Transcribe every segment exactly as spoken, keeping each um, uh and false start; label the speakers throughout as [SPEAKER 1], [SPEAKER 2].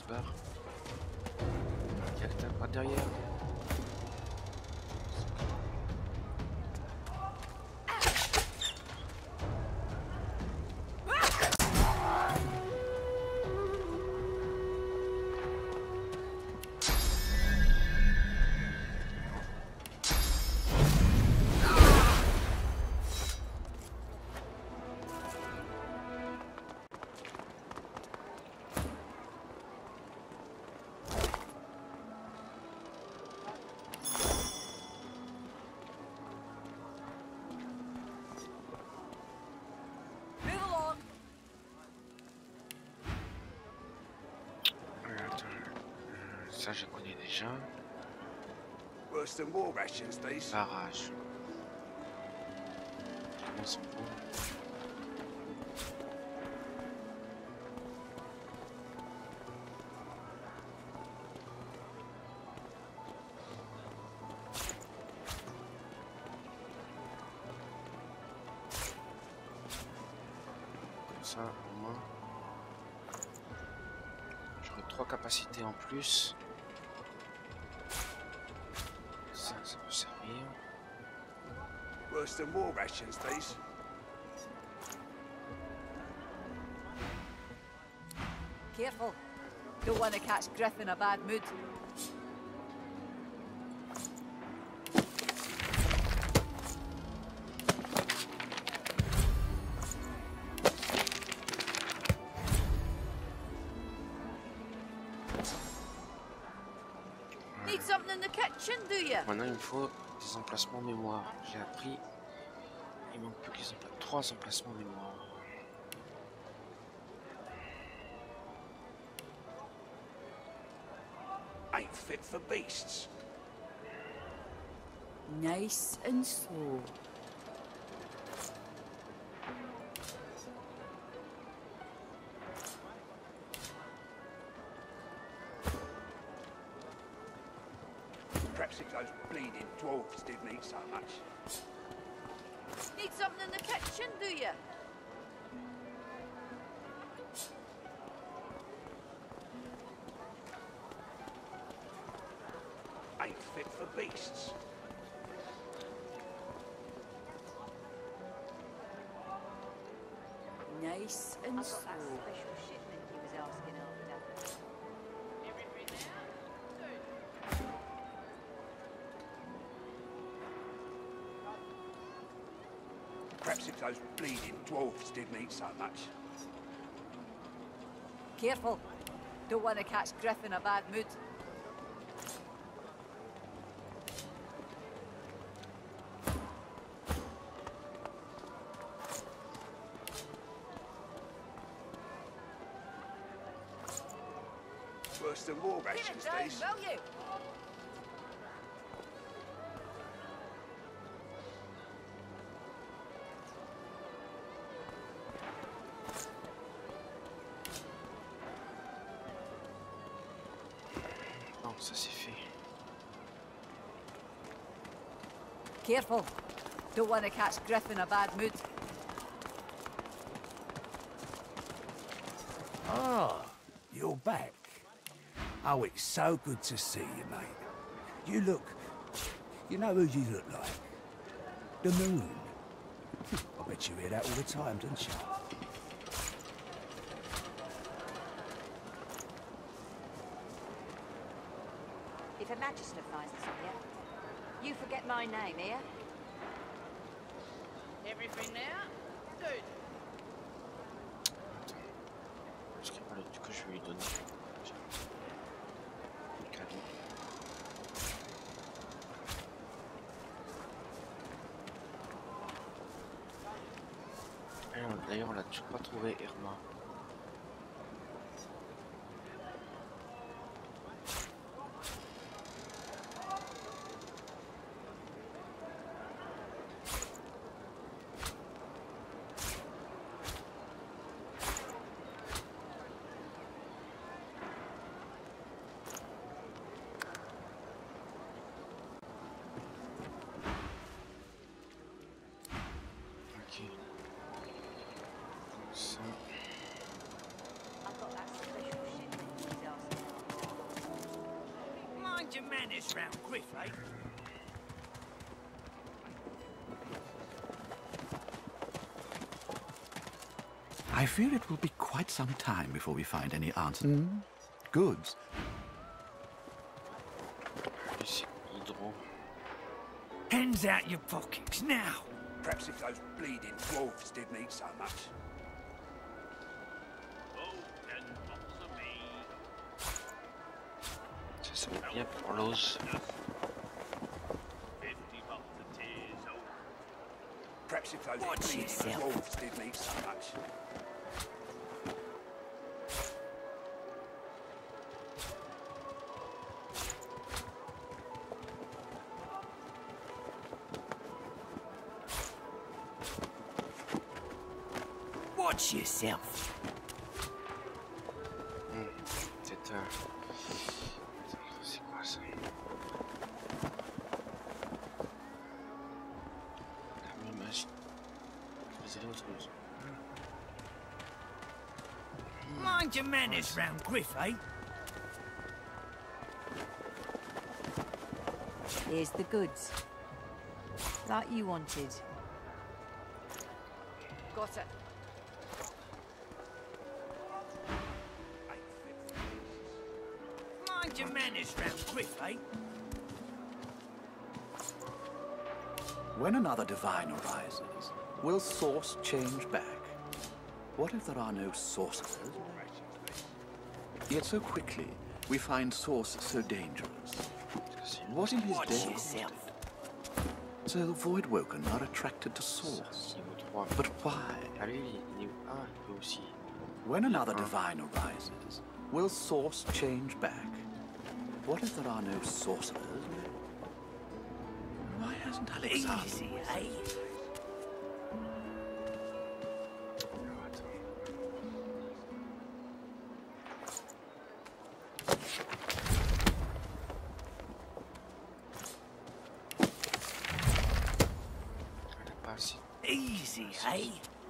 [SPEAKER 1] peur. Il y a quelqu'un par derrière. Ça, je connais déjà.
[SPEAKER 2] Worse than war rations, these.
[SPEAKER 1] Barrage. Ils sont bons. Comme ça, au moins. J'aurai trois capacités en plus. Ça, ça peut servir.
[SPEAKER 2] Worse than war rations, these.
[SPEAKER 3] Careful. Don't want to catch Griff in a bad mood. Need something in the kitchen, do you?
[SPEAKER 1] Maintenant, il me faut des emplacements mémoire. J'ai appris. Il manque plus que les empla- trois emplacements mémoire.
[SPEAKER 2] Ain't fit for beasts.
[SPEAKER 3] Nice and slow.
[SPEAKER 2] Perhaps if those bleeding dwarves didn't eat so much.
[SPEAKER 3] Need something in the kitchen, do you?
[SPEAKER 2] Ain't fit for beasts.
[SPEAKER 3] Nice and
[SPEAKER 4] I've got that
[SPEAKER 3] slow.
[SPEAKER 4] special shipment he was asking after.
[SPEAKER 2] Perhaps if those bleeding dwarves didn't eat so much.
[SPEAKER 3] Careful. Don't want to catch Griff in a bad mood.
[SPEAKER 2] Worse than war
[SPEAKER 3] Get it
[SPEAKER 2] rations,
[SPEAKER 3] down,
[SPEAKER 2] these.
[SPEAKER 3] will you?
[SPEAKER 1] Non, ça c'est fait.
[SPEAKER 3] Careful. Don't want to catch Griff in a bad mood.
[SPEAKER 2] Ah, you're back. Oh, it's so good to see you, mate. You look... You know who you look like? The moon. I bet you hear that all the time, don't you?
[SPEAKER 4] If a magister finds us on you, you forget my name, here?
[SPEAKER 5] Everything now? Good.
[SPEAKER 1] Parce qu'il n'y a pas le truc que je vais lui donner. Tiens. Le cadeau. Alors, d'ailleurs, on l'a toujours pas trouvé, Irma. Ok. Comme ça.
[SPEAKER 2] menace round Griff, eh?
[SPEAKER 6] I fear it will be quite some time before we find any answers. Mm. Goods.
[SPEAKER 1] Ici, hydro.
[SPEAKER 2] Hands out your pockets now. Perhaps if those bleeding dwarves didn't eat so much.
[SPEAKER 1] Ça, ça va bien pour l'ose.
[SPEAKER 2] Perhaps if those bleeding dwarves didn't eat so much. Watch yourself.
[SPEAKER 1] Hmm, c'est un... C'est quoi ça? La même magie. Vous allez autre chose.
[SPEAKER 2] Mind your manners round Griff, eh?
[SPEAKER 4] Here's the goods. Like you wanted.
[SPEAKER 3] Got it.
[SPEAKER 2] Mind your manners round Griff, eh?
[SPEAKER 6] When another divine arises, will source change back? What if there are no sorcerers? Yet so quickly, we find source so dangerous. What in his death caused it? So the Voidwoken are attracted to source. But why? When another divine arises, will source change back? What if there are no sorcerers? Why hasn't Alexander...
[SPEAKER 2] Easy, eh? Easy, eh?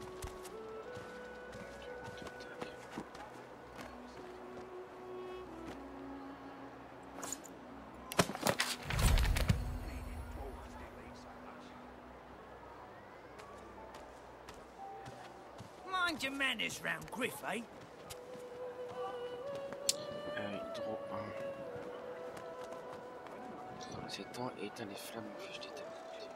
[SPEAKER 2] Mind your manners round Griff, eh?
[SPEAKER 1] Euh, hydro un. Dans les étangs et éteint les flammes en fiche d'état.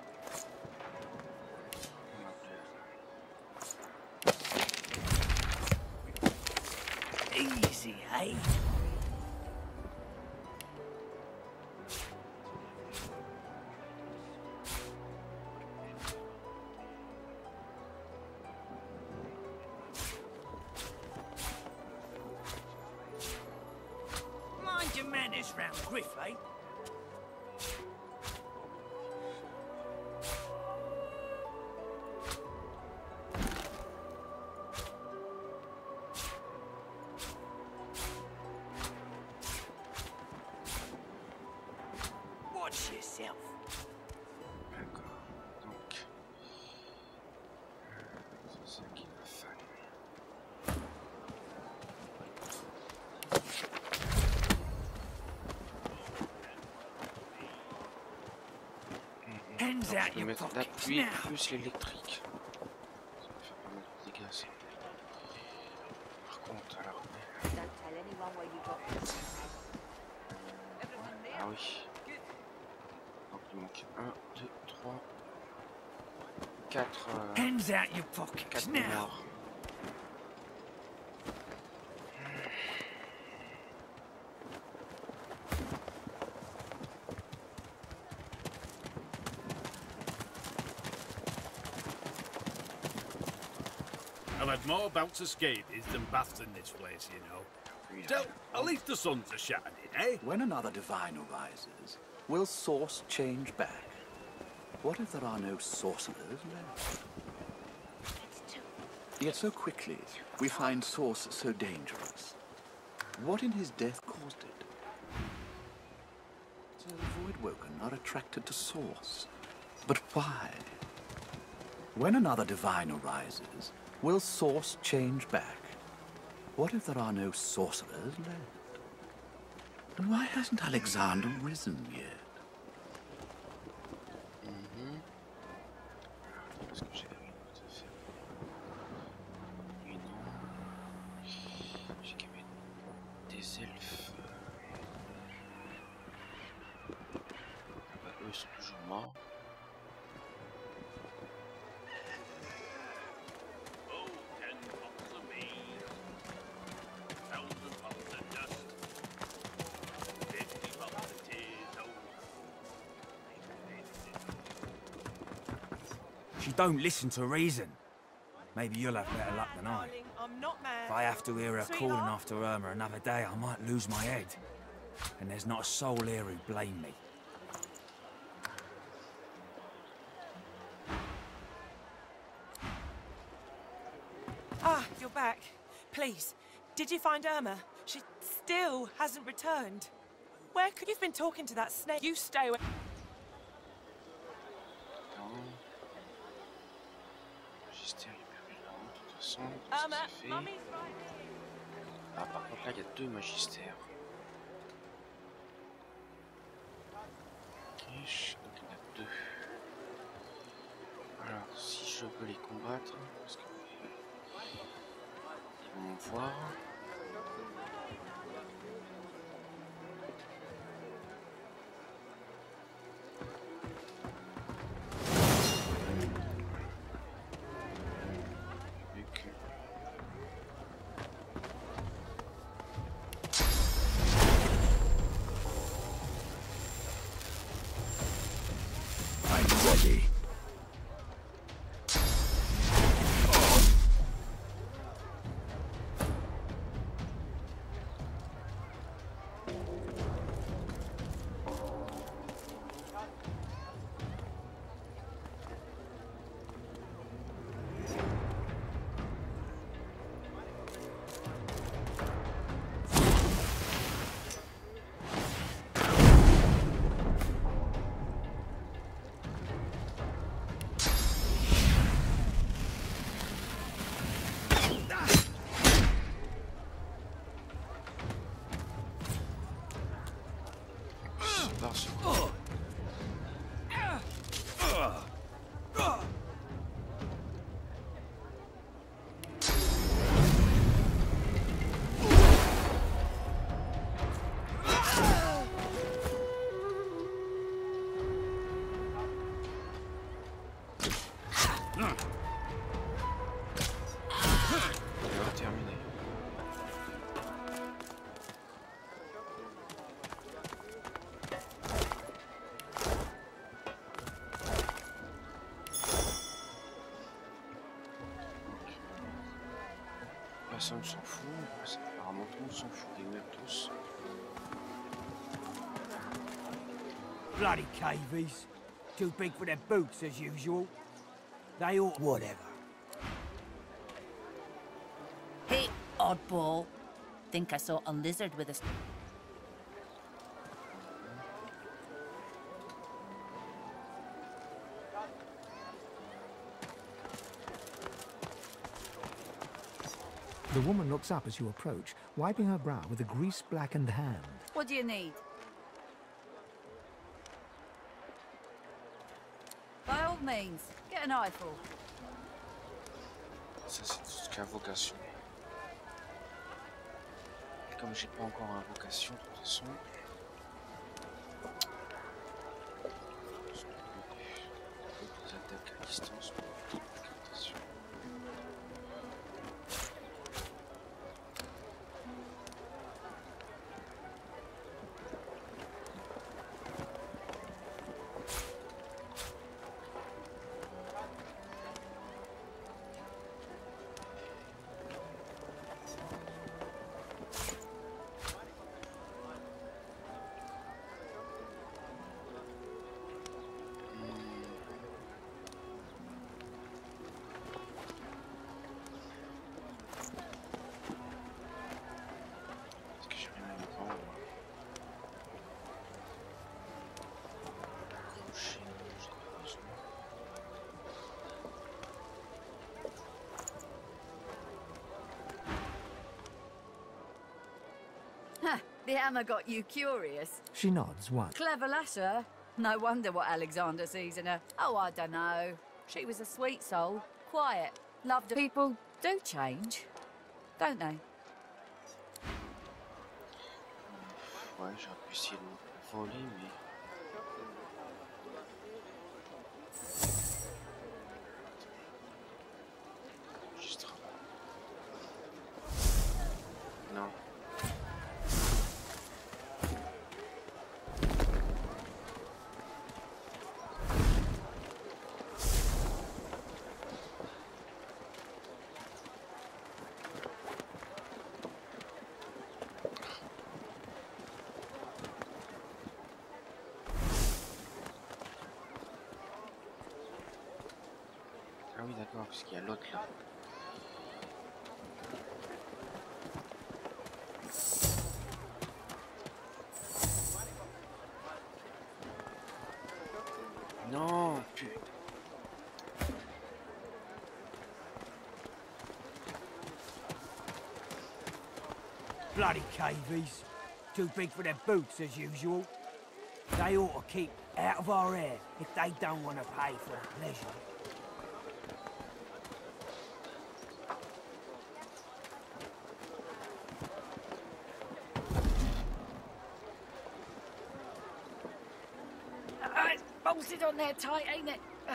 [SPEAKER 2] Easy, eh? Mind your manners round Griff, eh? Watch yourself.
[SPEAKER 1] D'accord. Donc... C'est ça qu'il va faire.
[SPEAKER 2] Hands out
[SPEAKER 1] Je vais
[SPEAKER 2] your
[SPEAKER 1] mettre la
[SPEAKER 2] pockets
[SPEAKER 1] pluie
[SPEAKER 2] now.
[SPEAKER 1] plus l'électrique. Ça va faire pas mal de dégâts ça. Par contre, alors...
[SPEAKER 4] Don't tell anyone where you got this.
[SPEAKER 1] Ah oui. Donc il manque un, deux, trois, quatre... Euh,
[SPEAKER 2] Hands out your pockets
[SPEAKER 1] quatre
[SPEAKER 2] now.
[SPEAKER 1] mémoires.
[SPEAKER 7] I've had more bouts of scabies than baths in this place, you know. Still, at least the suns are shining, eh?
[SPEAKER 6] When another divine arises, will source change back? What if there are no sorcerers left? Yet so quickly, we find source so dangerous. What in his death caused it? So the Voidwoken are attracted to source. But why? When another divine arises, will source change back? What if there are no sorcerers left? And why hasn't Alexander risen yet?
[SPEAKER 1] Mhm. Qu'est-ce que j'avais une autre à faire? Oui, non. J'ai quand même des elfes. Ah bah, eux ils sont toujours morts.
[SPEAKER 2] She don't listen to reason. Maybe you'll have better luck than I.
[SPEAKER 5] I'm not mad.
[SPEAKER 2] If I have to hear her
[SPEAKER 5] Sweetheart.
[SPEAKER 2] calling after Irma another day, I might lose my head. And there's not a soul here who'd blame me.
[SPEAKER 5] Ah, you're back. Please, did you find Irma? She still hasn't returned. Where could you've been talking to that snake? You stay away.
[SPEAKER 1] Magister libéré là, de toute façon.
[SPEAKER 5] Irma,
[SPEAKER 1] Ça, c'est fait.
[SPEAKER 5] Mummy's right here.
[SPEAKER 1] Ah, par contre là il y a deux magistères. Ok, donc il y en a deux. Alors si je veux les combattre, parce que ils vont me voir. Vu que
[SPEAKER 2] I'm ready.
[SPEAKER 1] Parce on va terminer. Personne s'en fout, apparemment tout le monde s'en fout des meubles tous.
[SPEAKER 2] Bloody cavies. Too big for their boots, as usual. They ought... whatever.
[SPEAKER 8] Hey, oddball. Think I saw a lizard with a...
[SPEAKER 9] The woman looks up as you approach, wiping her brow with a grease-blackened hand.
[SPEAKER 3] What do you need? By all means, get an eyeful.
[SPEAKER 1] Ça c'est tout ce qu'à vocation. Et comme j'ai pas encore invocation de toute façon. Les attaques à distance pour toute incantation.
[SPEAKER 3] The hammer got you curious.
[SPEAKER 9] She nods once.
[SPEAKER 3] Clever lasher. No wonder what Alexander sees in her. Oh, I don't know. She was a sweet soul. Quiet. Loved her. People do change, don't they?
[SPEAKER 1] Ouais, j'aurais pu essayer de me voler, mais... Juste... Non. Ah oui, d'accord, parce qu'il y a l'autre là. Non, putain.
[SPEAKER 2] Bloody cavies. Too big for their boots, as usual. They ought to keep out of our hair if they don't want to pay for the pleasure.
[SPEAKER 3] Uh, it's bolted on there tight, ain't it? Uh.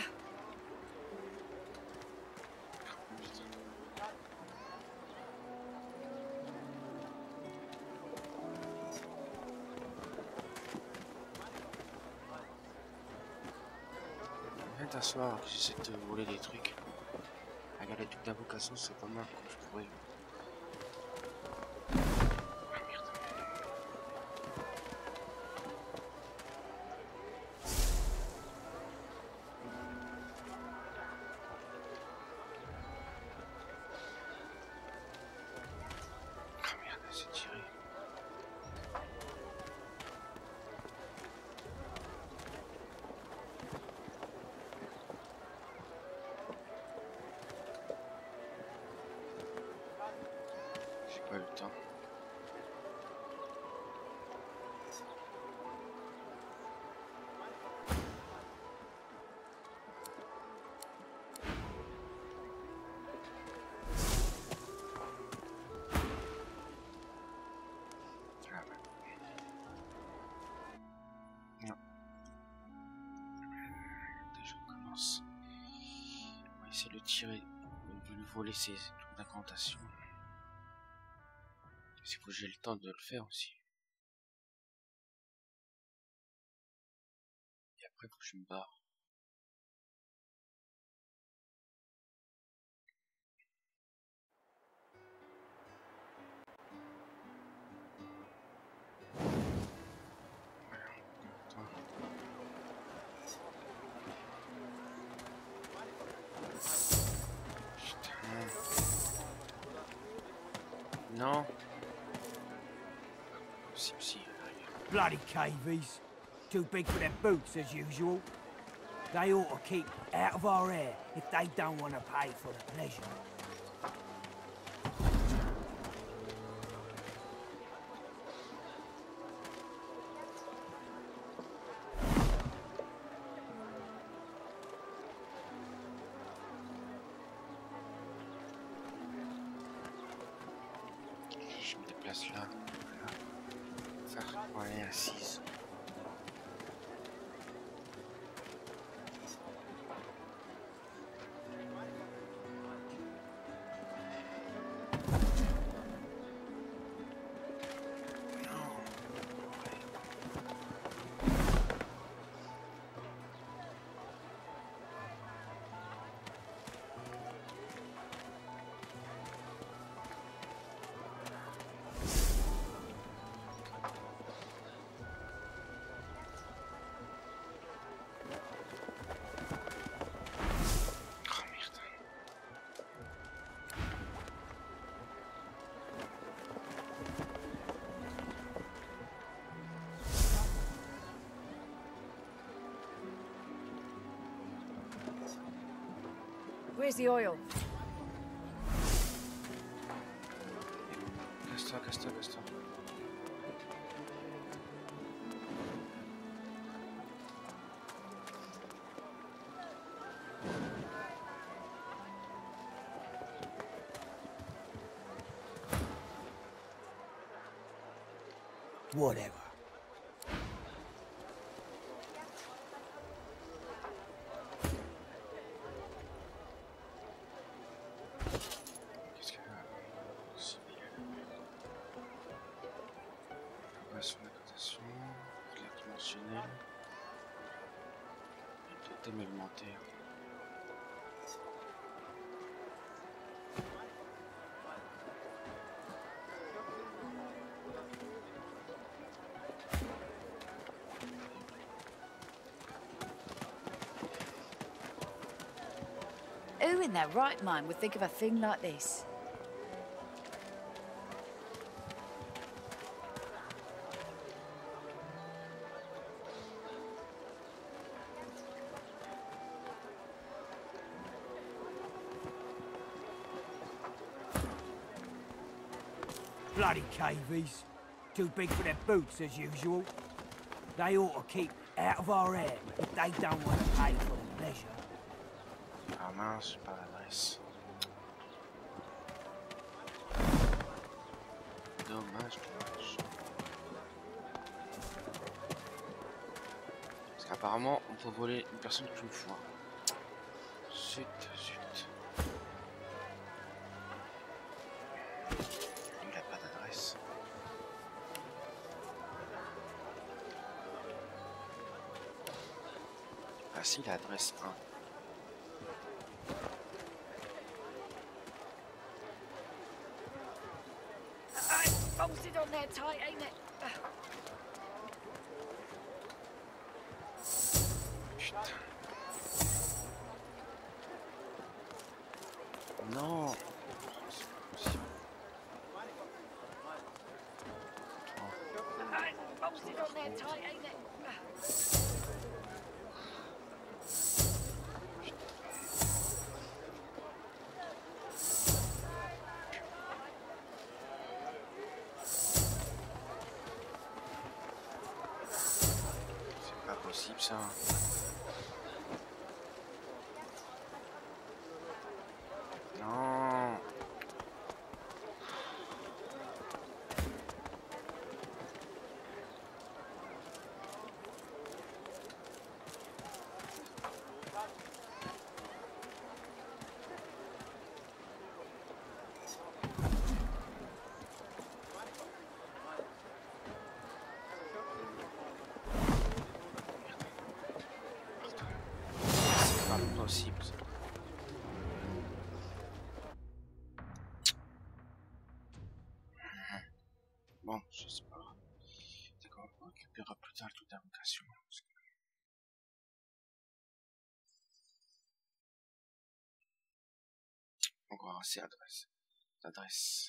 [SPEAKER 1] Viens t'asseoir, j'essaie de te voler des trucs. Regarde, toute la vocation, c'est pas mal comme je pourrais. Ah merde. Ah merde, c'est tiré. J'ai pas le temps. Ah ouais. Non. Déjà on commence. On va essayer de le tirer, de lui voler ses tours d'incantation. Il faut que j'ai le temps de le faire aussi. Et après, il faut que je me barre. Attends. Putain. Non. Si, si,
[SPEAKER 2] Bloody cavies. Too big for their boots, as usual. They ought to keep out of our hair if they don't want to pay for the pleasure.
[SPEAKER 1] je me déplace là. Voilà. Ça, on va aller à six.
[SPEAKER 3] Where's the oil?
[SPEAKER 1] Casse-toi, casse-toi, casse-toi.
[SPEAKER 2] Whatever.
[SPEAKER 1] Qu'est-ce que... Progression de la cotation, flaque dimensionnelle, et totem alimentaire.
[SPEAKER 3] Who in their right mind would think of a thing like this?
[SPEAKER 2] Bloody cavies. Too big for their boots, as usual. They ought to keep out of our hair if they don't want to pay for the pleasure.
[SPEAKER 1] Ah mince, j'ai pas l'adresse. Dommage, dommage. Parce qu'apparemment, on peut voler une personne qu'une fois. Zut, zut. Il a pas d'adresse. Ah si, l'adresse un.
[SPEAKER 3] Bolted on there tight, ain't it?
[SPEAKER 1] Putain. Non. C'est pas possible.
[SPEAKER 3] Bolted on there tight, ain't it?
[SPEAKER 1] Possible ça. Non. Possible. Bon, je sais pas. D'accord, on récupérera plus tard toute l'invocation. Encore assez adresse. D'adresse.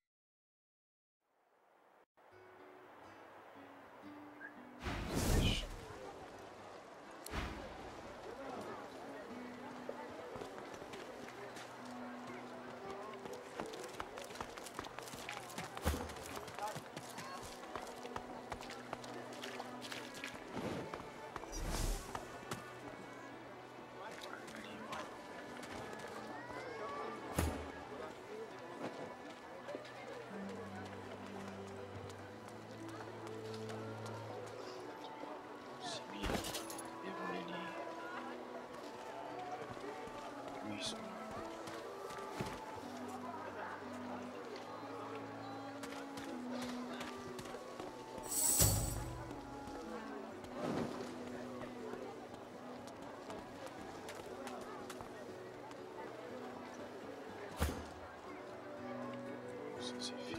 [SPEAKER 1] Ça c'est fait.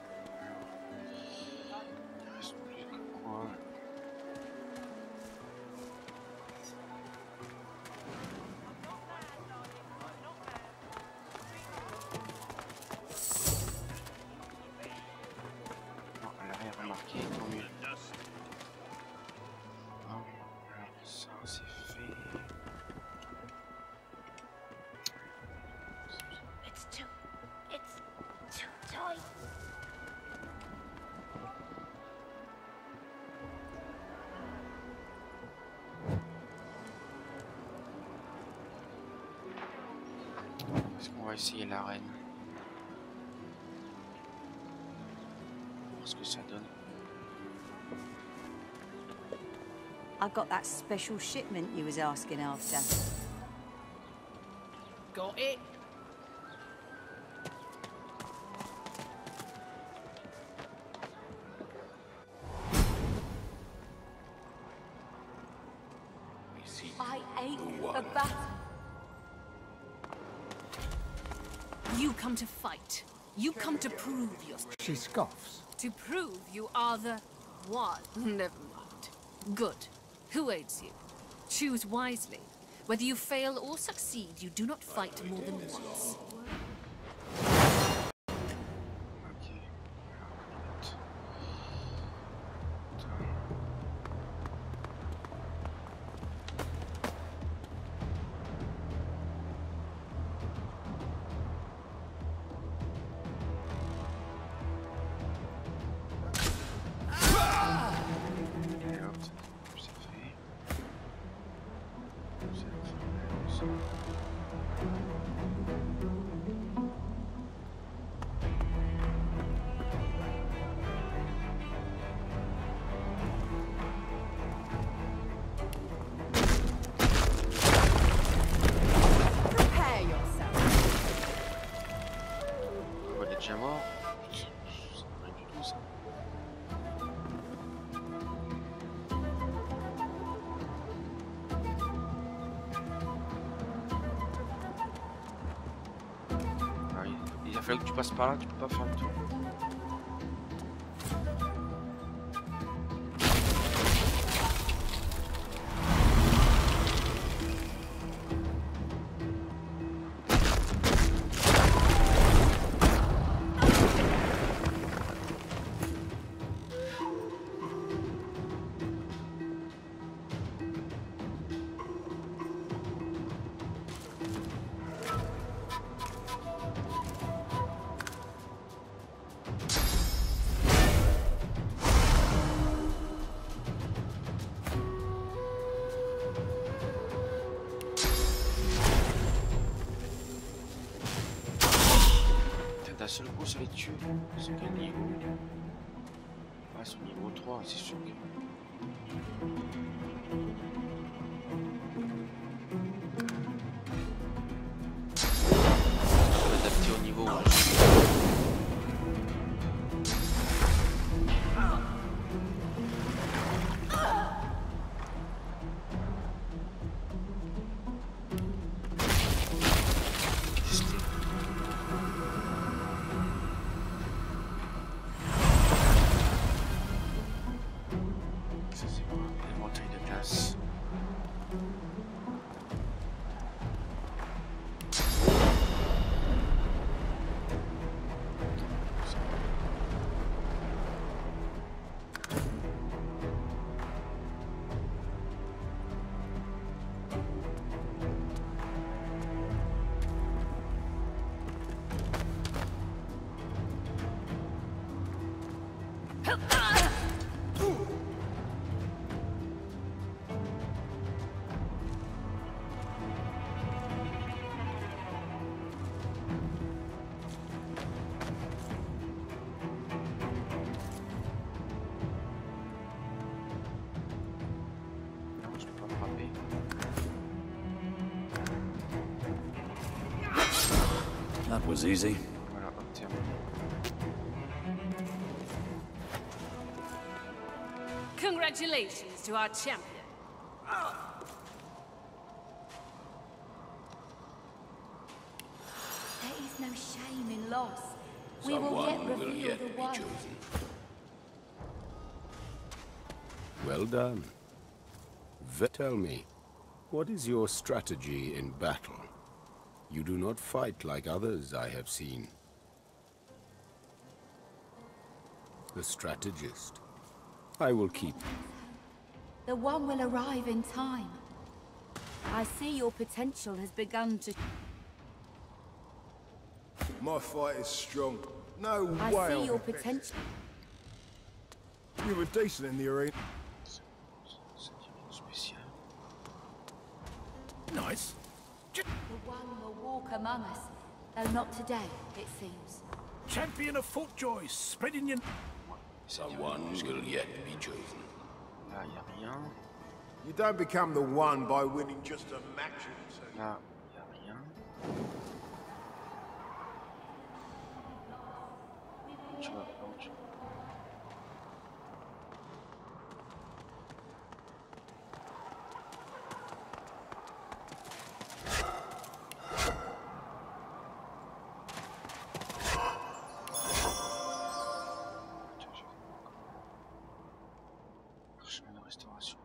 [SPEAKER 1] Il reste plus que quoi. Non, elle n'a rien remarqué, tant mieux. Bon, alors ça c'est fait.
[SPEAKER 8] It's too... It's too tight.
[SPEAKER 1] Est-ce qu'on va essayer l'arène? Voir ce que ça donne.
[SPEAKER 4] I got that special shipment you was asking after.
[SPEAKER 8] Got it?
[SPEAKER 4] I ate the bat.
[SPEAKER 10] You come to fight. You come to prove your...
[SPEAKER 9] She scoffs.
[SPEAKER 10] To prove you are the one. Never mind. Good. Who aids you? Choose wisely. Whether you fail or succeed, you do not fight more than once.
[SPEAKER 1] Il a fallu que tu passes par là, tu peux pas faire le tour. La seule course à les tuer, c'est quel niveau? Ah, c'est au niveau trois, c'est sûr que... Je vais adapter au niveau.
[SPEAKER 2] That was easy.
[SPEAKER 1] Voilà, hop, tiens.
[SPEAKER 10] Congratulations to our champion.
[SPEAKER 3] There is no shame in loss. We will yet reveal the one.
[SPEAKER 11] Well done. V- Tell me, what is your strategy in battle? You do not fight like others I have seen. The strategist. I will keep.
[SPEAKER 3] The one will arrive in time. I see your potential has begun to...
[SPEAKER 12] My fight is strong. No
[SPEAKER 3] I
[SPEAKER 12] way.
[SPEAKER 3] see your potential.
[SPEAKER 12] You were decent in the arena.
[SPEAKER 2] Nice.
[SPEAKER 3] The one will walk among us, though not today, it seems.
[SPEAKER 2] Champion of Fortjoy, spreading your...
[SPEAKER 11] Someone will yet be chosen.
[SPEAKER 1] Là, y a rien.
[SPEAKER 12] You don't become the one by winning just a match or two.
[SPEAKER 1] Là, y a rien. Tu vas, non, tu... Chemin de restauration.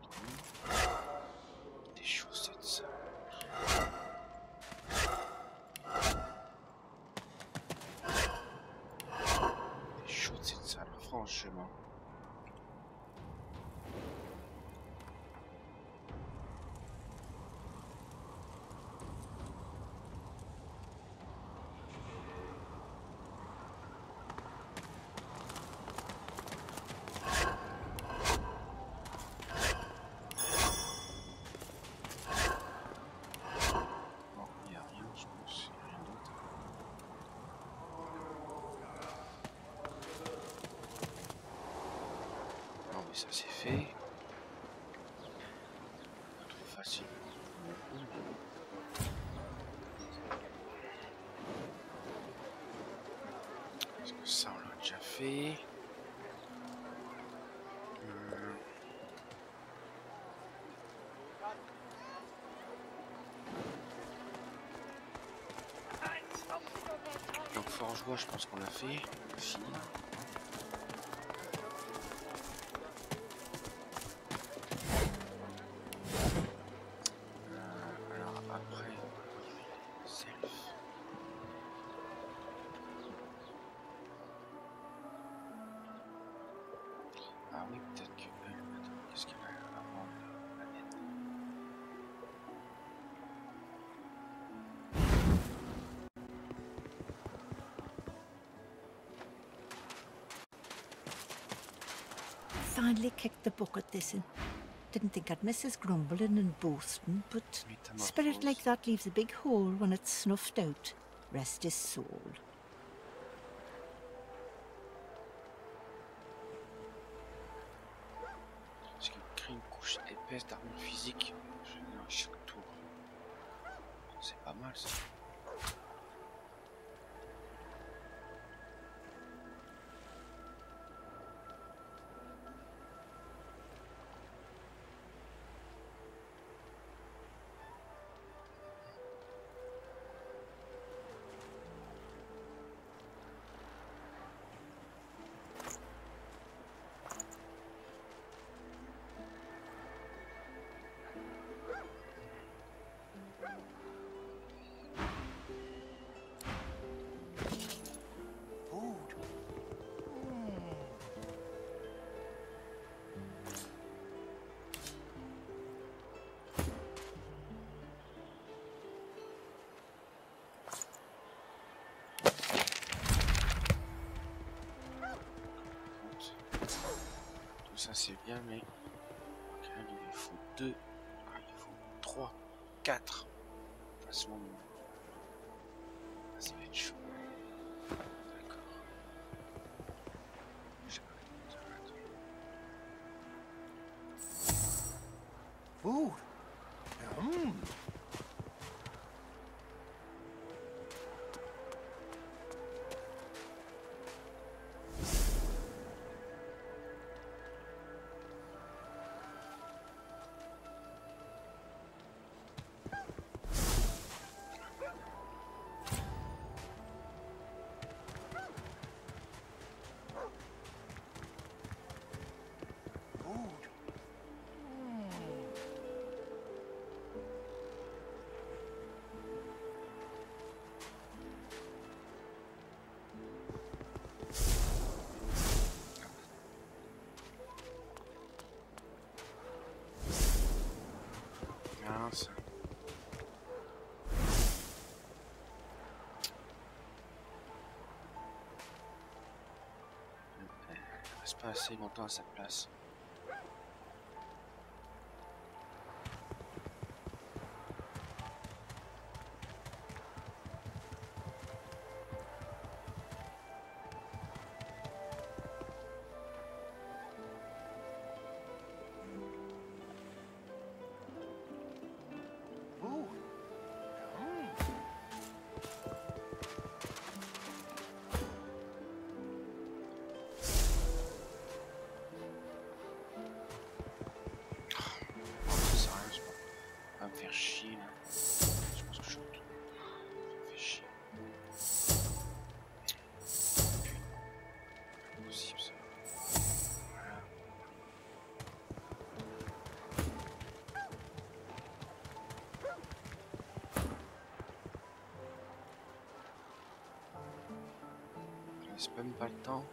[SPEAKER 1] Des chaussettes sales. Des chaussettes sales, franchement. Ça c'est fait. Pas trop facile. Parce que ça on l'a déjà fait. Hum. Donc forge-bois, je pense qu'on l'a fait. Fini. Ah oui, peut-être que... Attends, qu'est-ce qu'il y a avant la mienne?
[SPEAKER 13] Finally kicked the bucket this in. Didn't think I'd miss his grumbling and boasting, but spirit like that leaves a big hole when it's snuffed out. Rest his soul.
[SPEAKER 1] Parce qu'il crée une couche épaisse d'armure physique à chaque tour. C'est pas mal ça. Ça c'est bien, mais quand même, il faut deux, ah, il faut trois, quatre. Façon, ça va être chaud. D'accord.
[SPEAKER 12] Food. Mmm.
[SPEAKER 1] Mince. Elle reste pas assez longtemps à sa place. C'est même pas le temps.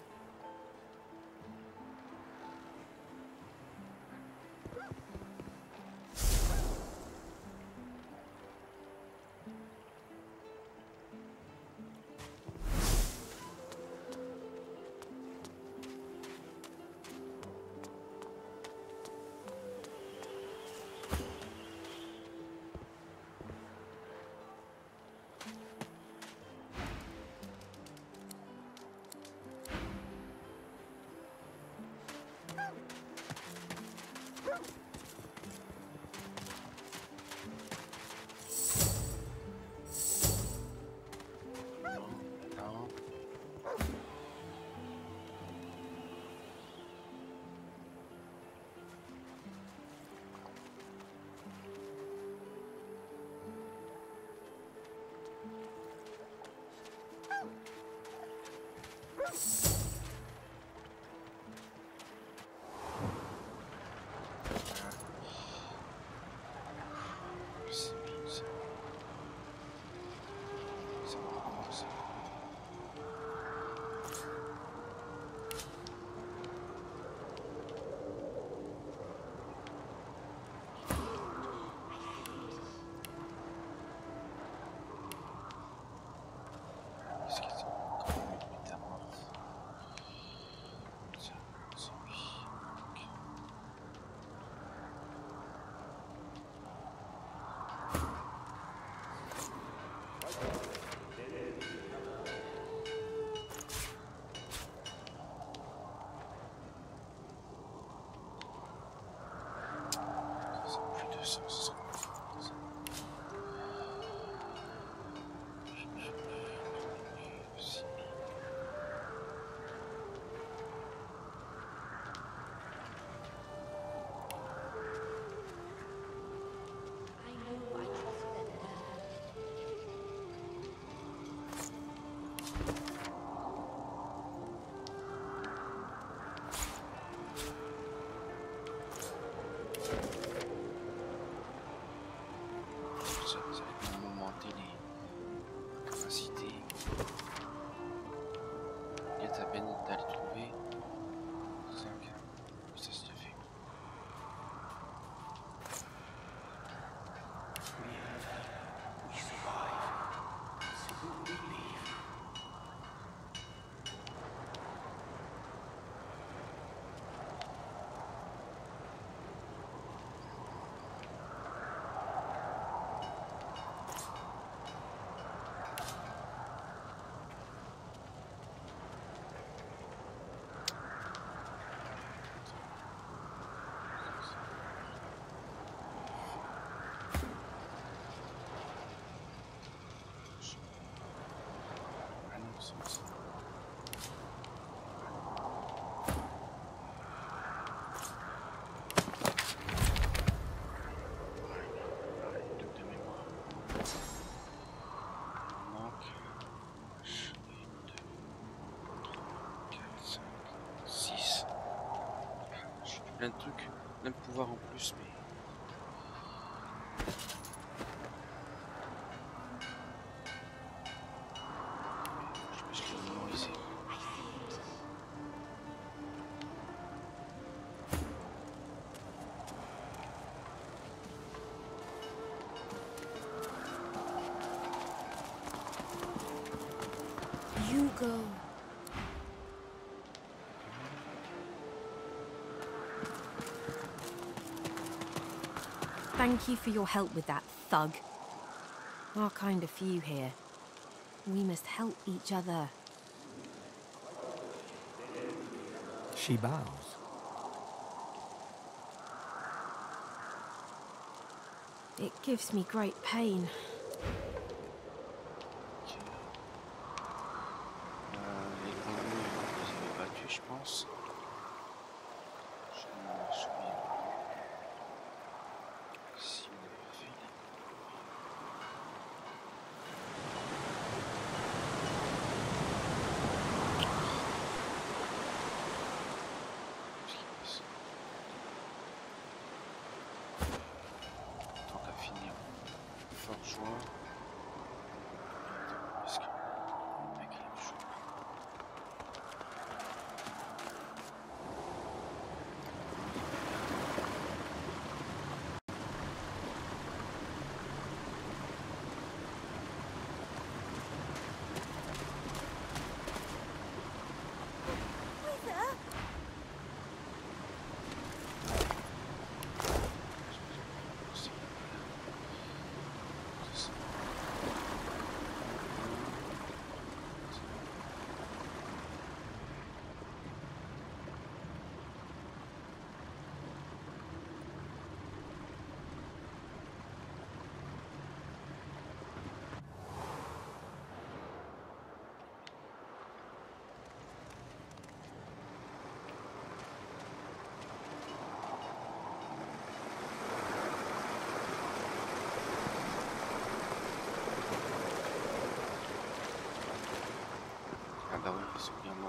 [SPEAKER 1] Plein de trucs, plein de pouvoirs en plus, mais... Je vais les mémoriser.
[SPEAKER 10] You go.
[SPEAKER 14] Thank you for your help with that, thug. Our kind of few here. We must help each other.
[SPEAKER 9] She bows.
[SPEAKER 14] It gives me great pain.
[SPEAKER 1] Je pense.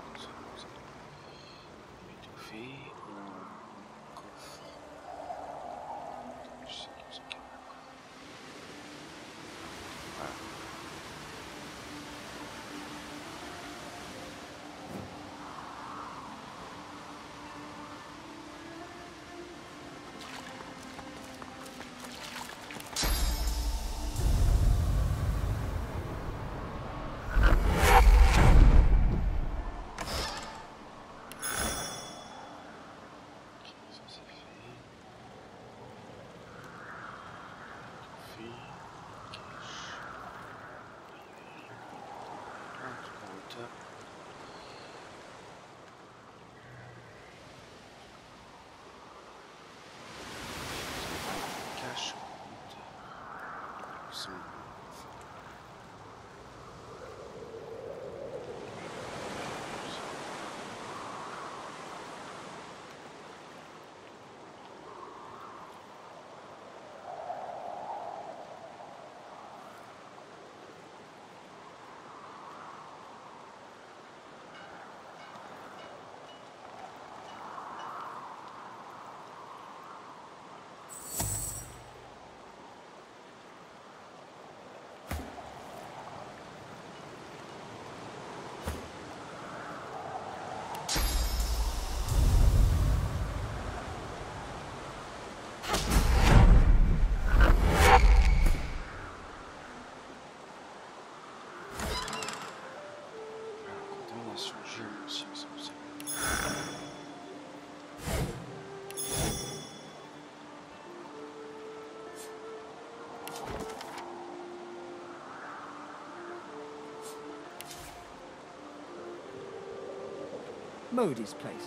[SPEAKER 9] Modi's place.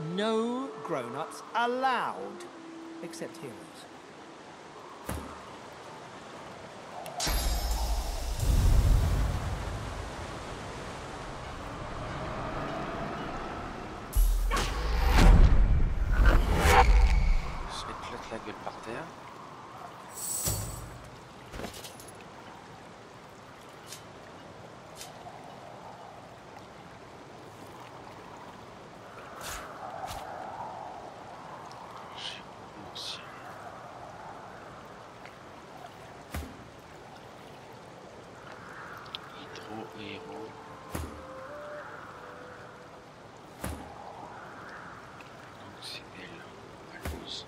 [SPEAKER 9] No grown-ups allowed, except heroes.
[SPEAKER 1] Je vais te mettre la gueule par terre. Héros. Donc c'est elle, Alphonse.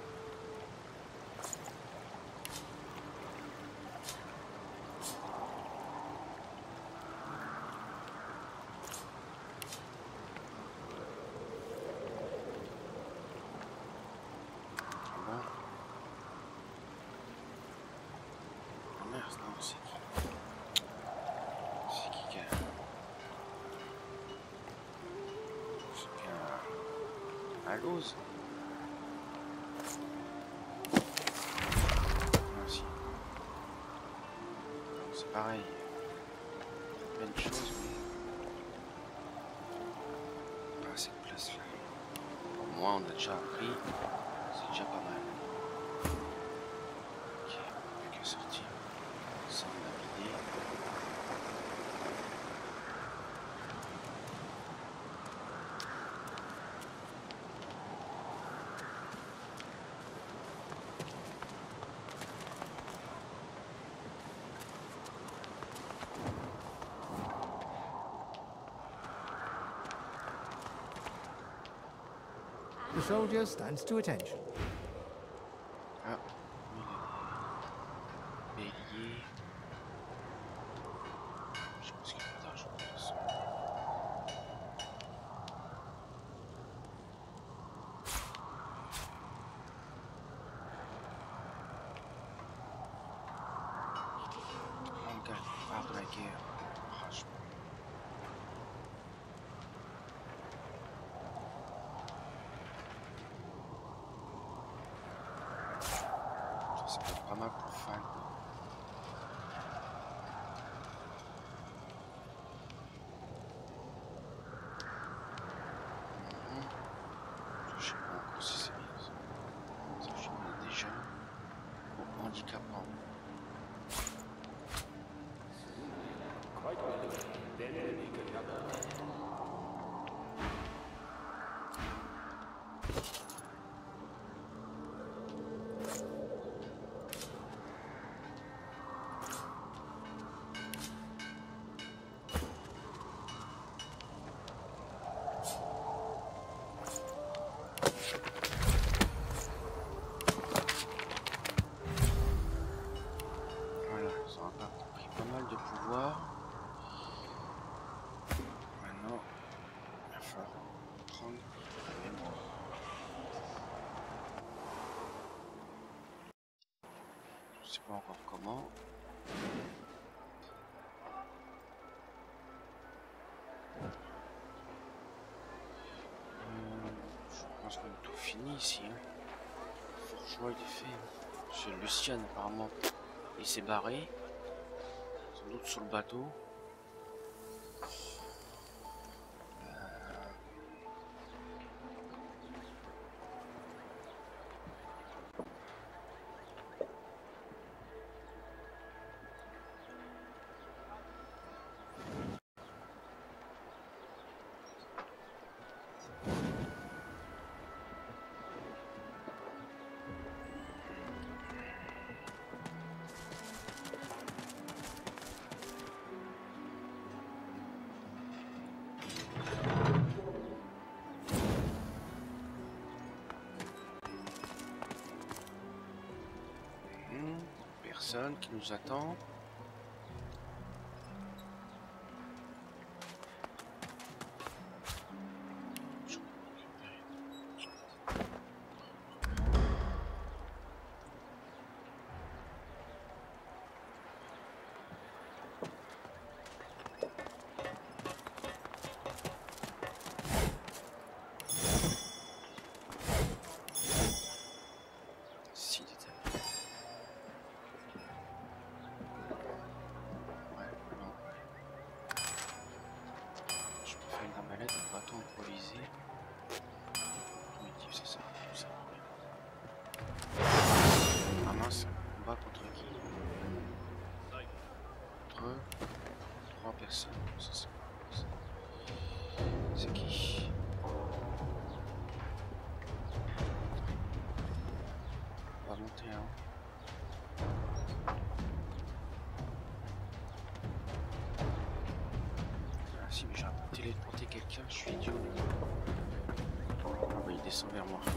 [SPEAKER 1] Bon. Oh merde, non, c'est qui? C'est qui qui a... C'est qu'un... Alphonse. Merci. C'est pareil. Plein de choses, mais... pas assez de place là. Au moins, on a déjà appris. C'est déjà pas mal. Ok, plus qu'à sortir. Ça, on a l'idée.
[SPEAKER 9] The soldier stands to attention.
[SPEAKER 1] Ah, bélier. Je pense qu'il y a pas d'argent de toute façon. On gagne par de la guerre. Franchement. Ça peut être pas mal pour fan. Mmh. Je sais pas encore si c'est bien ça. Ça je mets déjà au handicapant. falloir prendre la mémoire. Je sais pas encore comment. Euh, je pense qu'on a tout fini ici. Hein. Forgeois il est fait. C'est Lucien apparemment. Il s'est barré. Sans doute sur le bateau. Personne qui nous attend. C'est qui? On va monter hein. Ah si mais j'ai un peu téléporté quelqu'un, je suis idiot. Ah bah il descend vers moi.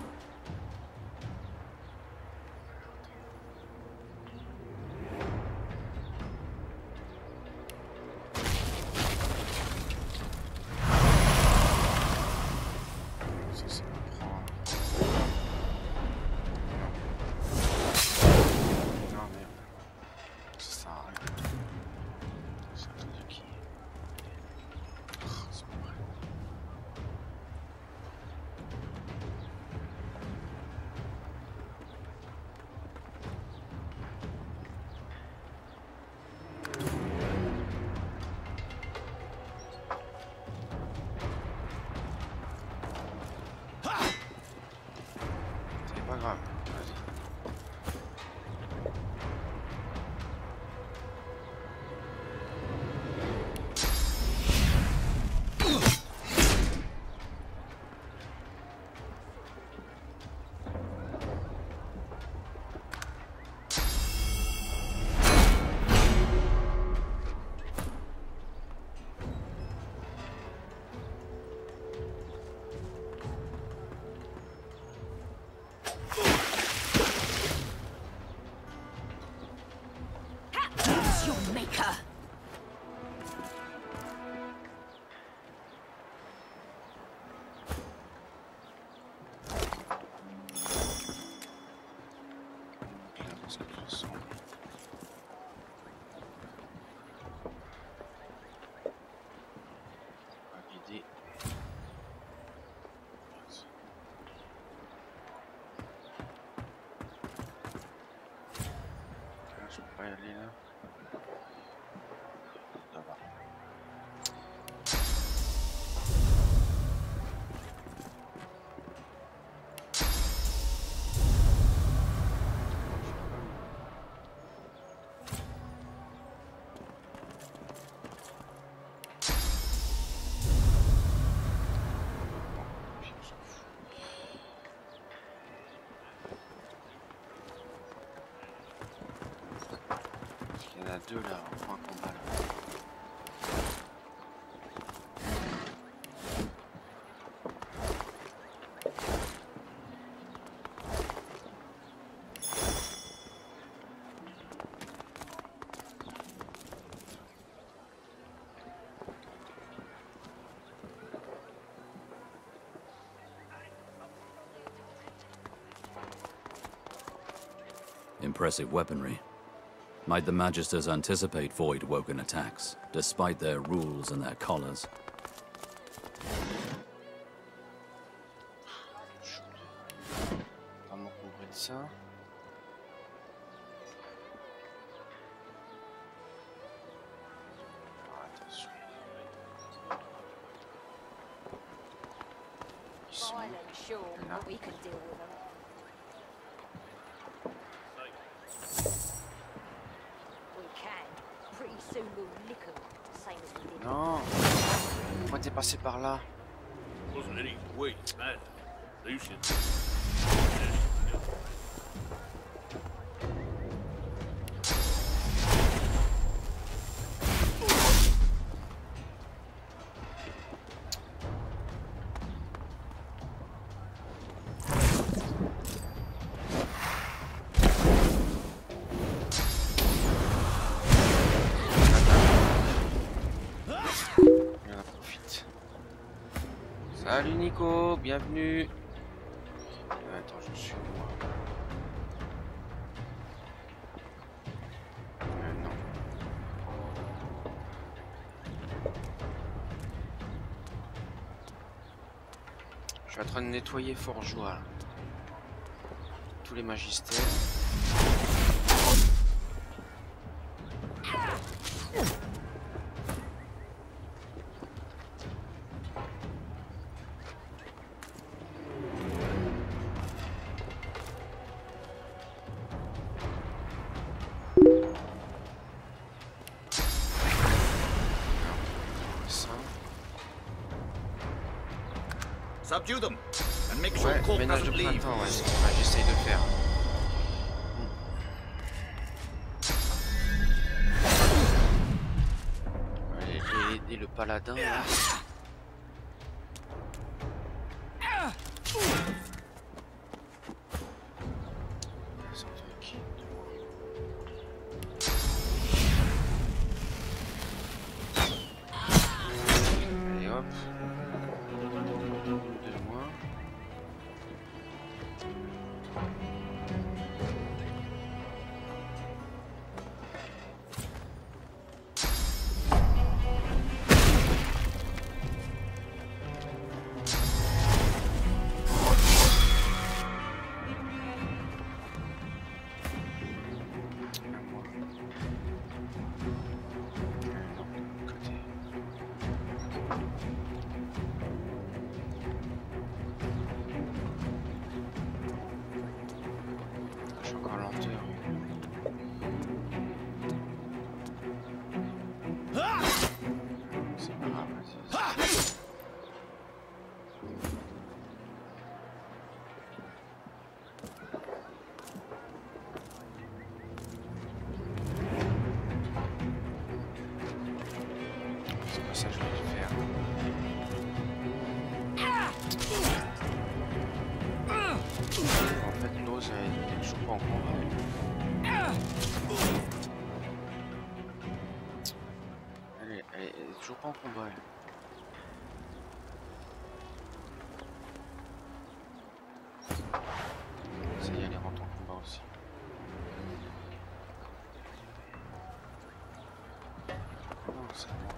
[SPEAKER 1] Je peux pas y aller là. Là-bas. Il y en a deux là, on prend un combat là.
[SPEAKER 15] impressive weaponry. Might the Magisters anticipate Voidwoken attacks, despite their rules and their collars?
[SPEAKER 1] Pas m'encombrer de ça. Attention. Ils sont
[SPEAKER 4] Violent, sure,
[SPEAKER 1] là.
[SPEAKER 4] but we can deal with them. We can. Pretty soon we'll lick them, same as we did.
[SPEAKER 1] Non. Pourquoi t'es passé par là?
[SPEAKER 7] Wasn't any way bad. Lucian.
[SPEAKER 1] On en profite. Salut Nico, bienvenue. Euh, attends, je suis moi. Euh, non. Je suis en train de nettoyer Forgeois. Tous les magistères.
[SPEAKER 6] Subdue them and make sure
[SPEAKER 1] Ouais,
[SPEAKER 6] Corp
[SPEAKER 1] ménage de
[SPEAKER 6] doesn't leave.
[SPEAKER 1] printemps, ouais, c'est ce que j'essaye de faire. Allez, je vais aider le paladin là. C'est un truc. Allez hop. De moins. Je suis encore lenteur. C'est pas grave, vas-y. C'est pas ça que je voulais faire. En fait, l'ose elle est toujours pas en combat. Elle est, elle est, elle est toujours pas en combat. Elle. Ça y est, elle rentre en combat aussi. Non, c'est bon.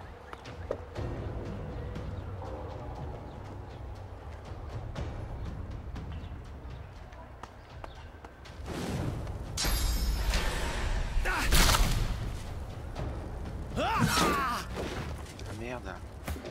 [SPEAKER 1] Ah merde.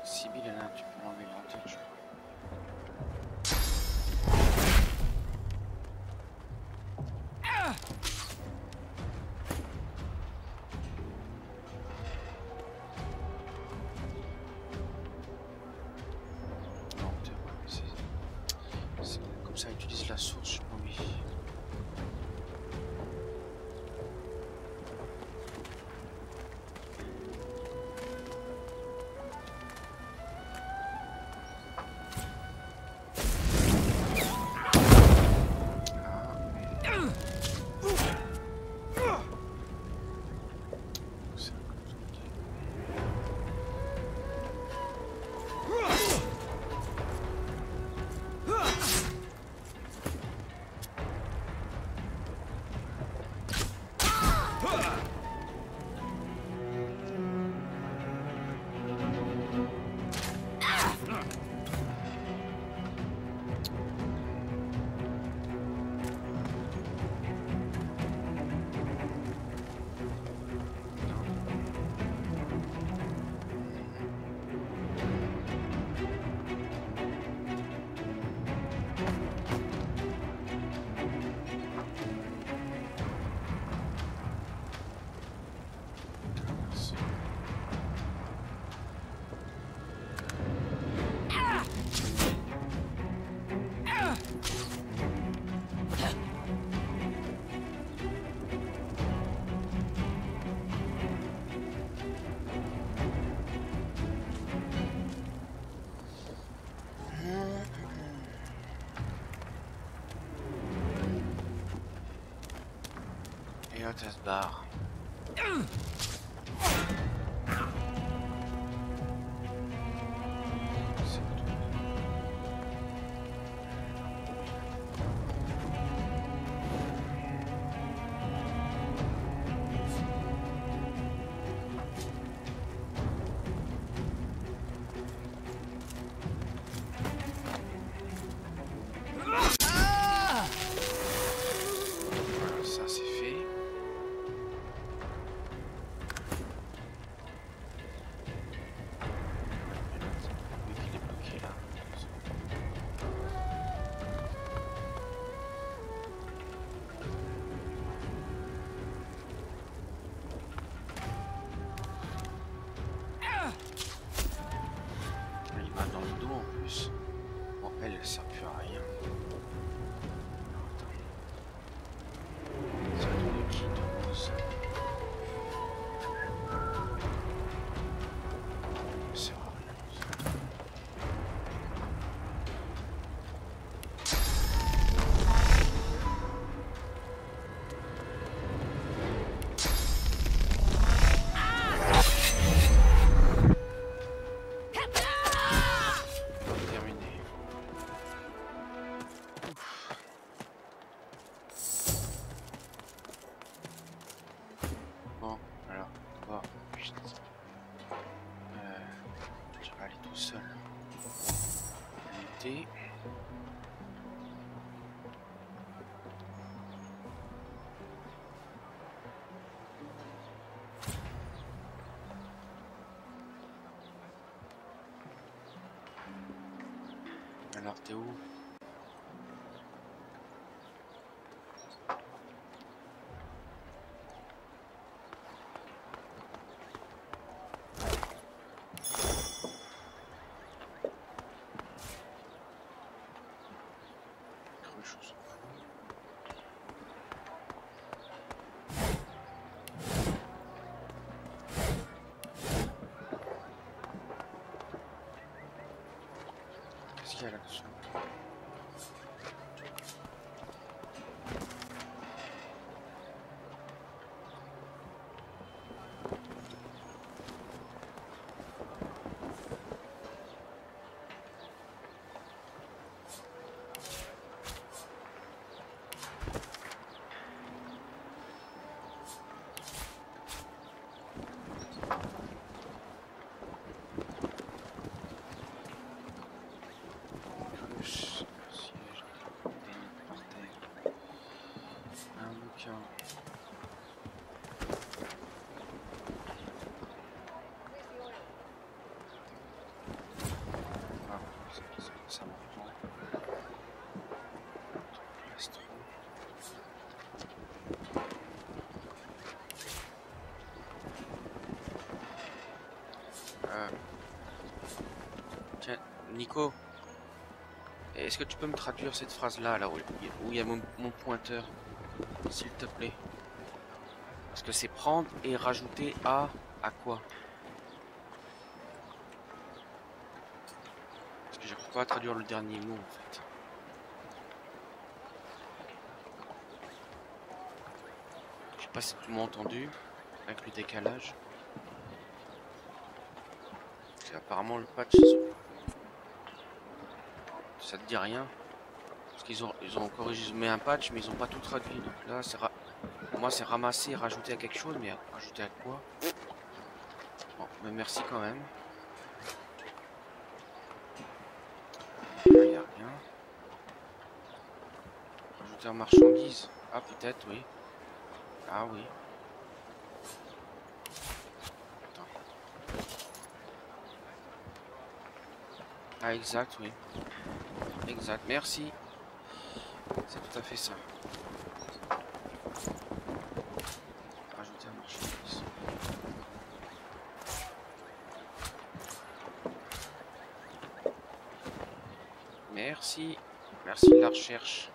[SPEAKER 1] Sibyl, là, tu peux l'enlever lenteur, je crois. Comme ça, utilise la source, je crois, oui. Et l'autre elle se barre. Alors t'es où? Qu'est-ce qu'il y a là-dessous? Plus. Euh... Tiens, Nico. Est-ce que tu peux me traduire cette phrase-là, là où il y a mon, mon pointeur, s'il te plaît? Parce que c'est prendre et rajouter à... à quoi? Parce que j'arrive pas à traduire le dernier mot, en fait. Je sais pas si tu m'as entendu, avec le décalage. Parce qu'apparemment le patch... Ça te dit rien? Parce qu'ils ont, ils ont corrigé, mis un patch, mais ils ont pas tout traduit. Donc là, c'est ra... pour moi, c'est ramasser et rajouter à quelque chose, mais rajouter à quoi? Bon, mais merci quand même. Là, il n'y a rien. Rajouter en marchandise. Ah, peut-être, oui. Ah, oui. Attends. Ah, exact, oui. Exact, merci. C'est tout à fait ça. Rajouter un marchandise. Merci. Merci de la recherche.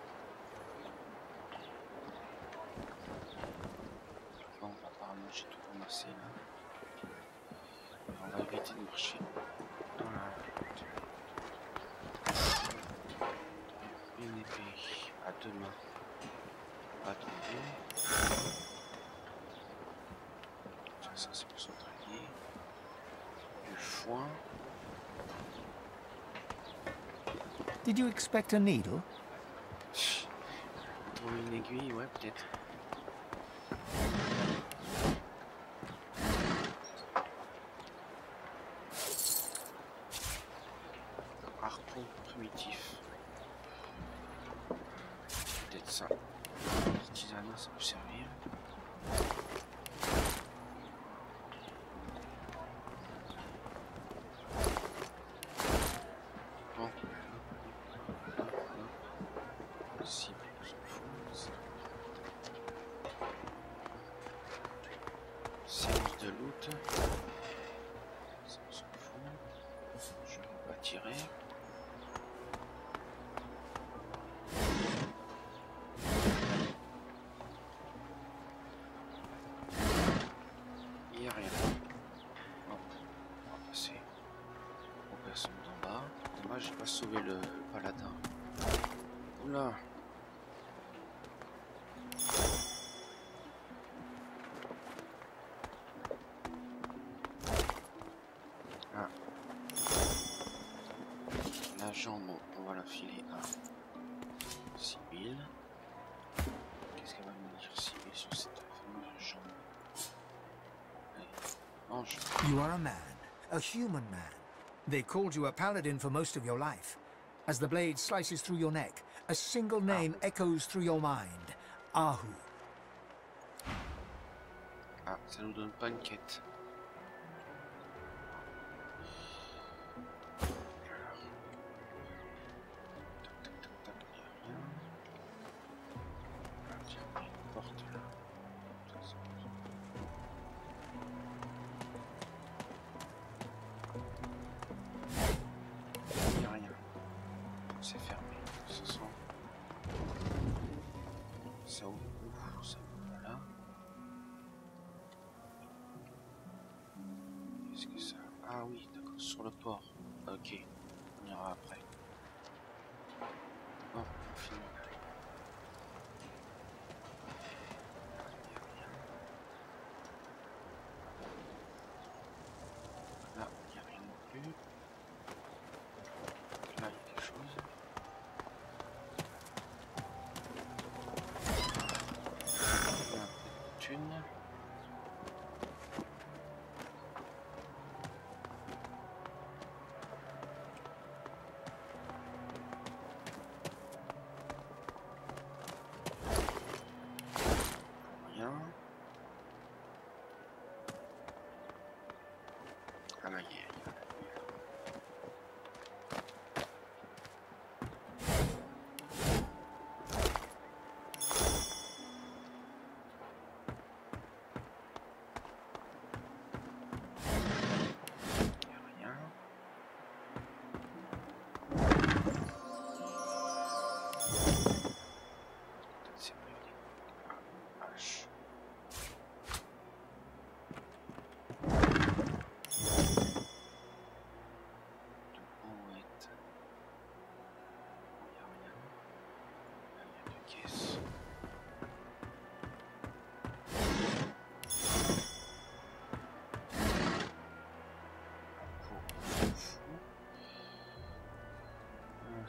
[SPEAKER 1] Bon, apparemment j'ai tout ramassé là. On va éviter de marcher. Voilà. Une épée à deux mains. Attendez. Ça c'est pour s'entraîner. Du foin.
[SPEAKER 2] Did you expect a needle?
[SPEAKER 1] Trouver une aiguille, ouais, peut-être. Harpon primitif. Peut-être ça. L'artisanat, ça peut servir. Bon. Si, on s'en fout. Séance de loot. Ça, on s'en fout. Je vais pas tirer. Il n'y a rien. Bon, on va passer aux personnes d'en bas. Dommage, j'ai pas sauvé le, le paladin. Oula. Ah. La jambe, on va la filer à six mille. Qu'est-ce qu'elle va me dire six mille sur cette fameuse jambe? Allez, mange.
[SPEAKER 2] You are a man, a human man. They called you a paladin for most of your life. As the blade slices through your neck, a single name ah. echoes through your mind. Ahu.
[SPEAKER 1] Ah, ça nous donne pas une quête. Ah oui, d'accord, sur le port. Ok, on ira après. Bon, fini. Là, il n'y a rien non plus. Là, il y a quelque chose. Il y a un peu de thune. Ah là, il y a...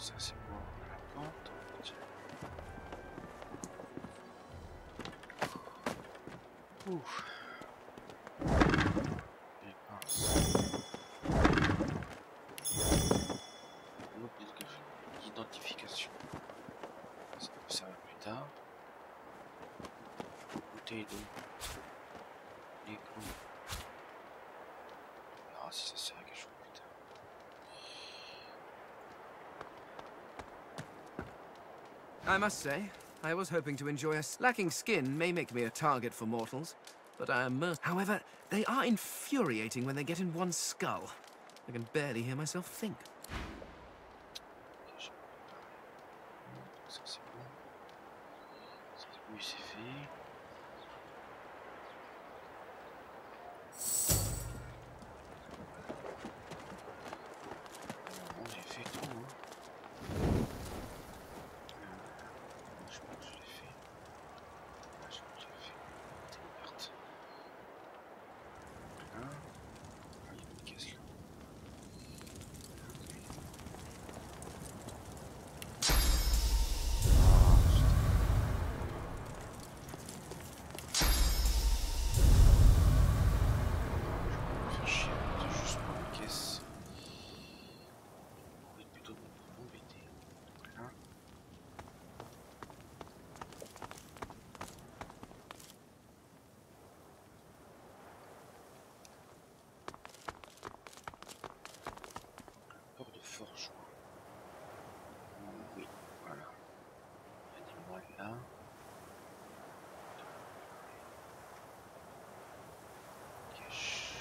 [SPEAKER 1] Ça c'est pour la plante. Ouf. Les pinces. Un autre d'identification. Ça peut servir plus tard. Bouteille d'eau. Les clous. On verra si ça sert à quelque chose plus tard.
[SPEAKER 16] I must say, I was hoping to enjoy a... Lacking skin may make me a target for mortals, but I am... Uh, however, they are infuriating when they get in one's skull. I can barely hear myself think.
[SPEAKER 1] Ça c'est bon. Ça oui, c'est fait. Bon, j'ai fait tout. Hein. Je pense que je l'ai fait. Là, je pense que j'ai fait. Verte. Là. Ah, il y a une caisse là. Forge. Oui, voilà. Il y a des moelles là. Cache.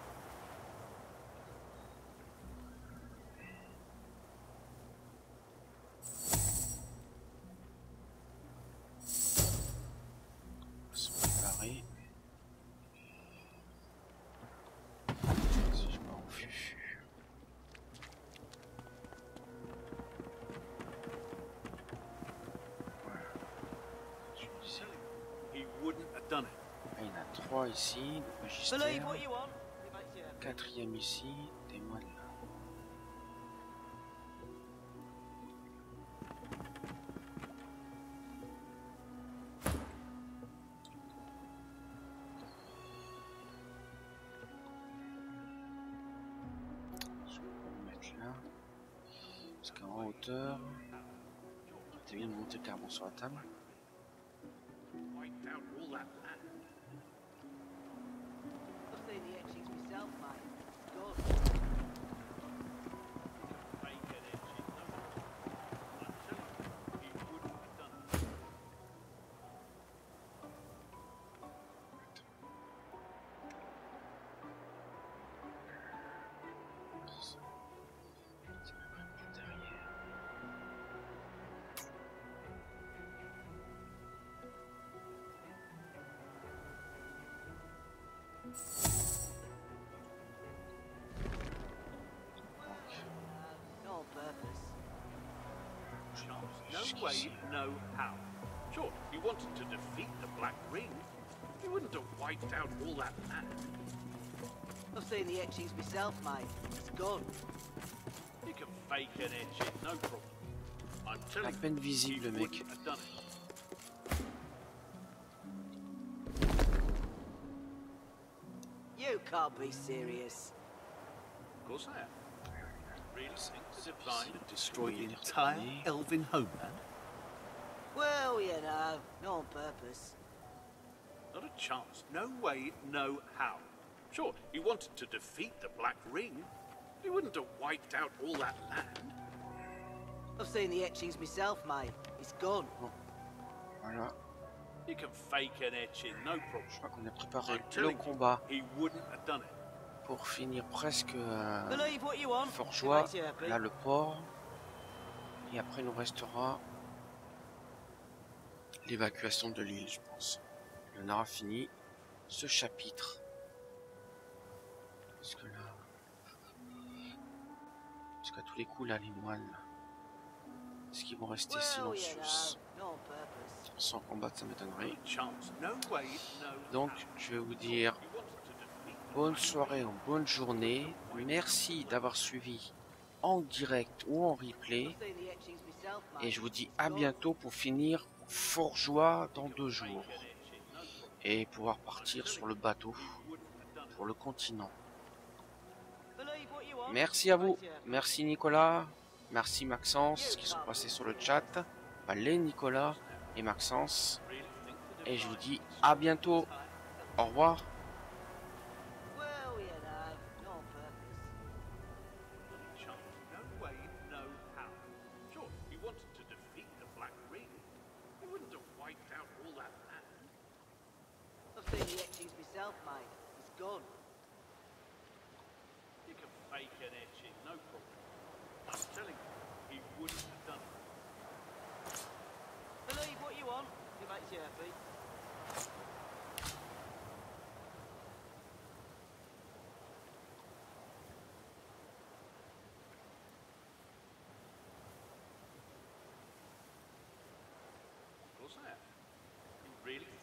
[SPEAKER 1] On va se préparer. Si je m'en refus. Il y en a trois ici, le magistère. Quatrième ici, des moines là. Je vais me mettre là. Parce qu'en hauteur, t'as bien de monter carrément sur la table.
[SPEAKER 7] No way, no how. Sure, if you wanted to defeat the Black Ring, you wouldn't have wiped out all that land.
[SPEAKER 17] I've seen the etchings myself, mate. It's gone.
[SPEAKER 7] You can fake an etching, no problem. I'm telling
[SPEAKER 1] à peine visible, le mec.
[SPEAKER 17] You can't be serious.
[SPEAKER 7] Of course I am. Really think the Divine destroyed the entire elven homeland?
[SPEAKER 17] Well, you know, not on purpose.
[SPEAKER 7] Not a chance. No way, no how. Sure, he wanted to defeat the Black Ring. He wouldn't have wiped out all that land.
[SPEAKER 17] I've seen the etchings myself, mate. It's gone.
[SPEAKER 1] Voilà.
[SPEAKER 7] You can fake an etching, no problem.
[SPEAKER 1] Je crois qu'on a préparé le combat
[SPEAKER 7] he wouldn't have done it.
[SPEAKER 1] Pour finir presque euh,
[SPEAKER 17] Believe what you want.
[SPEAKER 1] Forgeois, là le port. Et après il nous restera l'évacuation de l'île, je pense. On aura fini ce chapitre. Parce que là... Parce qu'à tous les coups là, les moines... Est-ce qu'ils vont rester well, silencieux? Sans combattre, ça m'étonnerait. Donc, je vais vous dire bonne soirée ou bonne journée. Merci d'avoir suivi en direct ou en replay. Et je vous dis à bientôt pour finir Forgeois dans deux jours. Et pouvoir partir sur le bateau pour le continent. Merci à vous. Merci Nicolas. Merci Maxence qui sont passés sur le chat. Enfin, les Nicolas et Maxence. Et je vous dis à bientôt. Au revoir.
[SPEAKER 17] I've seen the etchings myself, mate. It's gone.
[SPEAKER 7] You can fake an etching, no problem. I'm telling you, he wouldn't have done it.
[SPEAKER 17] Believe what you want, if it makes you happy.
[SPEAKER 7] Of course I have. You really